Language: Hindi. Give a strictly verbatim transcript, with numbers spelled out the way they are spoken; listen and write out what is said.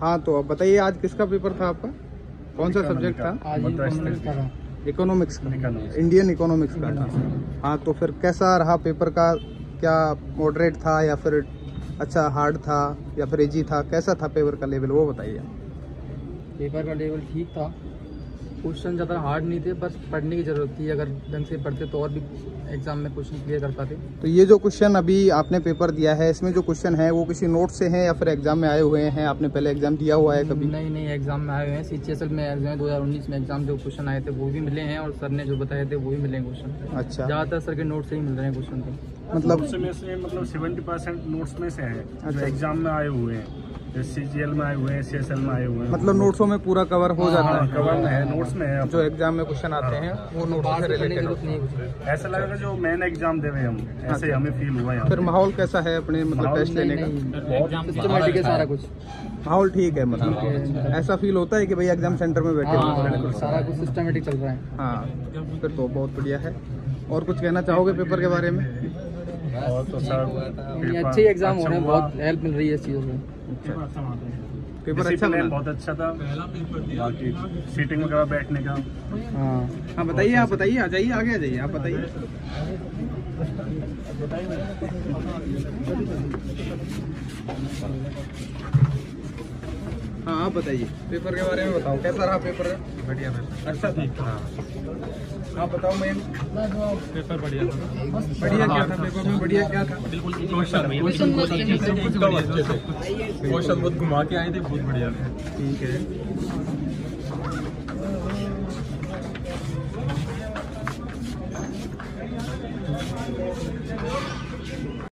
हाँ, तो अब बताइए आज किसका पेपर था आपका? कौन सा सब्जेक्ट था? इकोनॉमिक्स का, इंडियन इकोनॉमिक्स का था। हाँ, तो फिर कैसा रहा पेपर का? क्या मॉडरेट था या फिर अच्छा हार्ड था या फिर इजी था? कैसा था पेपर का लेवल, वो बताइए। पेपर का लेवल ठीक था, क्वेश्चन ज़्यादा हार्ड नहीं थे, बस पढ़ने की ज़रूरत थी। अगर ढंग से पढ़ते तो और भी एग्जाम में क्वेश्चन क्लियर कर पाते। तो ये जो क्वेश्चन अभी आपने पेपर दिया है, इसमें जो क्वेश्चन है वो किसी नोट से हैं या फिर एग्जाम में आए हुए हैं? आपने पहले एग्जाम दिया हुआ है कभी? नहीं नहीं, एग्जाम में आए हुए हैं। सीजीएसएल में एग्जाम दो हज़ार उन्नीस में एग्जाम जो क्वेश्चन आए थे वो भी मिले हैं, और सर ने जो बताए थे वो भी मिले हैं क्वेश्चन। अच्छा, ज़्यादातर सर के नोट से ही मिल रहे हैं क्वेश्चन। तो मतलब में से मतलब सेवेंटी परसेंट नोट्स में से है अच्छा, जो एग्जाम में आए हुए हैं, सीजीएल में आए हुए हैं, सीएसएल में आए हुए हैं। मतलब नोट्सों में पूरा कवर हो जाता है? कवर में है, नोट्स में है। जो एग्जाम में क्वेश्चन आते हैं वो नोट्स से रिलेटेड होते नहीं, ऐसा लगेगा जो मेन एग्जाम दे रहे हम, ऐसे ही हमें फील हुआ यहाँ। फिर माहौल कैसा है अपने मतलब टेस्ट लेने का? सिस्टमैटिक है सारा कुछ, माहौल ठीक है, मतलब ऐसा फील होता है कि भाई एग्जाम सेंटर में बैठे हाँ, सारा कुछ सिस्टमैटिक चल रहा है। हाँ, फिर तो बहुत बढ़िया है। और कुछ कहना चाहोगे पेपर के बारे में? और तो सर अच्छे एग्जाम हो रहे हैं, बहुत हेल्प मिल रही है इस चीज़ों में। पेपर अच्छा बना? बहुत अच्छा था, बाकी सीटिंग वगैरह बैठने का। हाँ हाँ, बताइए आप, बताइए, आ जाइए, आगे आ जाइए, आप बताइए। हाँ, आप बताइए पेपर के बारे में, बताओ कैसा रहा पेपर? बढ़िया पेपर, अच्छा ठीक था। आप बताओ मैम। पेपर बढ़िया था। बढ़िया क्या था पेपर में? बढ़िया क्या था? बिल्कुल क्वेश्चन क्वेश्चन बहुत घुमा के आए थे, बहुत बढ़िया था। ठीक है।